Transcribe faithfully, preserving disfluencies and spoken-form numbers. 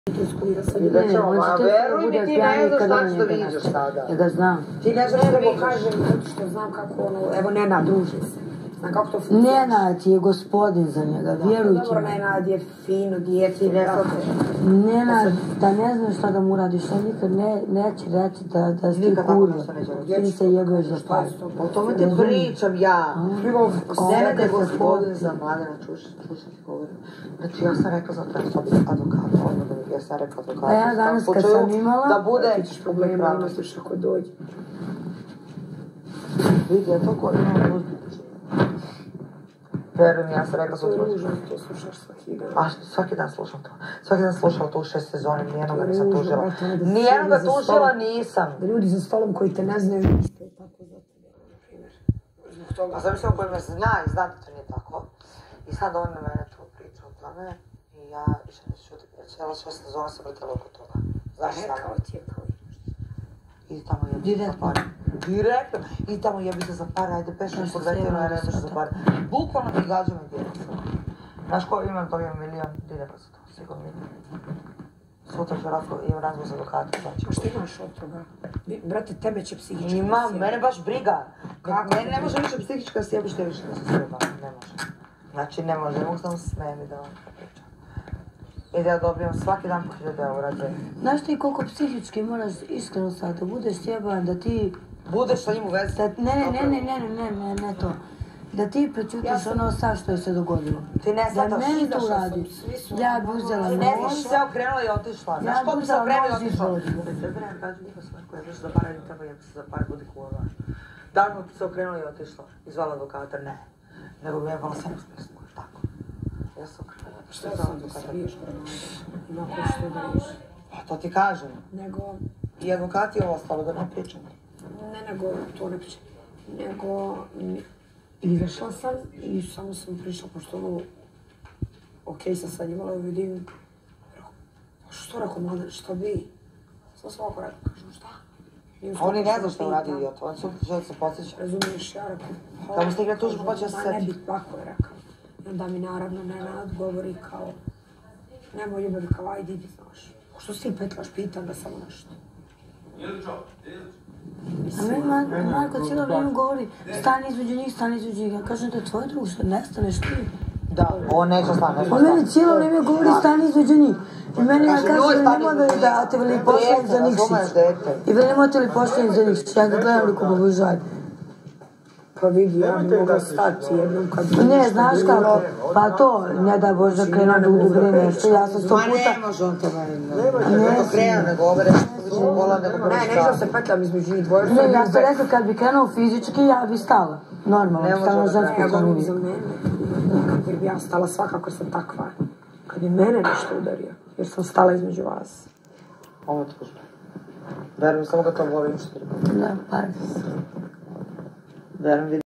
Vidjet ćemo, ma veruj mi, ti ne znaš šta ćeš da vidiš sada. Ja ga znam. Ti ne znaš šta Nego vidiš. kažem, zato što znam kako ono, evo Nenad, druže se. Znam kako to funkcionira. Nenad je gospodin za njega, vjerujte Dobro, mi. Nenad je fino, djeci, brate. Nenad, da ne znaš šta da mu radiš, on nikad ne, neće reći da, da si ti kurva. Ti se jebeš za par. O tome ti pričam ja. Nenad je gospodin za Mladena Čušića, ti govorim. Znači, ja sam rekla za to ja sam advokata, odmah da mi ja sam rekla advokata. A ja danas kad sam imala... Da bude... Ti ćeš problema imati ako dođe. Vidi, ja toliko imam uzbuđenje. Verujem, ja sam rekla za To to. je ružno, to slušaš svaki dan. A svaki dan slušam to. Svaki dan slušala to u šest sezoni, nijednoga nisam ružno, tužila. brate, ono da Nijednoga sjedi za tužila stolom. nisam. Da ljudi za stolom koji te ne znaju, isto je tako za tebe, na primjer. Zbog toga. A zamišljam koji me zna i zna da to nije tako. I sad on na mene tu priča o tome i ja više neću čuti. Jer cijela šest sezona sam vrtela oko toga. Znaš šta? Rekao ti je kao Idi tamo jebi se za pare. Direktno. Idi tamo jebi se za pare, ajde pešno kod vetera, ja ne znaš za pare. Bukvalno mi gađa me direktno. Znaš ko imam, to imam milion dinara za to, sigurno milion. Sutra ću razgovor, imam razgovor za advokata, znači. A što imaš od toga? Brate, tebe će psihički... Imam, mene baš briga. Kako? Mene ne može više psihička da sjebeš te više da se sjeba, ne može. Znači ne može, ne mogu samo smijem i da vam pričam. I da ja dobijem svaki dan po hiljadu eura džep. Znaš ti koliko psihički moraš iskreno sad da budeš sjeban, da ti... Budeš sa njim u vezi? Da, ne, ne, ne, ne, ne, ne, ne, ne to. Da ti prečutiš ono sad što je se dogodilo. Ti ne Da shvataš. meni to izašla sam, uradi. svi su- Ja bi uzela Ti ne znaš nož. sve okrenula i otišla. Znaš Ja ko bi se uzela okrenula i nož i otišla? izvozila. Ne treba nam kaži niko sve koje znaš za para ili treba jebi se za para, budi kurva. Da li bi se okrenula i otišla? I zvala advokata? Ne. Nego bi jebala samo smislu. Tako. Ja sam okrenula. Šta sam da smiješ prema ima ko što da viš. Pa to ti kažem. Nego, I advokat je ostalo da ne pričam. ne nego, to ne pričam. Nego, m, izašla sam i samo sam prišla, pošto ono, okej sam sad imala i vidim, rekao, pa što rekao, mladen, šta bi? Samo sam ovako rekao, kažem, šta? Nije Oni ne što znaju što pitam. uradi idiot, oni su želi se podsjeća. Razumiješ, ja rekao, pa... Tamo stigne tužbu, pa će se Ma ne setiti. bi, tako je rekao. I onda mi naravno Nenad govori kao, nemoj ljubavi, kao ajde idi, znaš. Što si ti petlaš, pitam da samo nešto. A meni Ma- Marko cijelo vrijeme govori, stani između njih, stani između njih. Ja kažem da je tvoje društvo, ne staneš ti. Da, on neće stane, neće On meni cijelo vrijeme govori, stani između njih. I meni ja kažem, nemoj da da te veli pošten za Nikšić. I veli nemoj te li pošten za Nikšić. Ja ga gledam liko pobožaj. Pa vidi, ja bi mogla stati jednom kad... bi Ne, nešto znaš bilo. kako, pa to, ne da Bože da krenu da udubri nešto, ja sam sto Ma ne puta... može on to meni. Ne može to krenu, nego ovo reći više pola nego Ne, prvi neću da se petljam između njih dvoje. Ne, ja sam rekla kad bi krenuo fizički, ja bi stala. Normalno, Ne može stala da žensko Ja to mi govorim bi. za mene. Kad bi ja stala svakako sam takva. Kad bi mene nešto udario, jer sam stala između vas. Ovo je tužba. Verujem, samo ga to volim što ti rekao. Da, pardon. Verujem,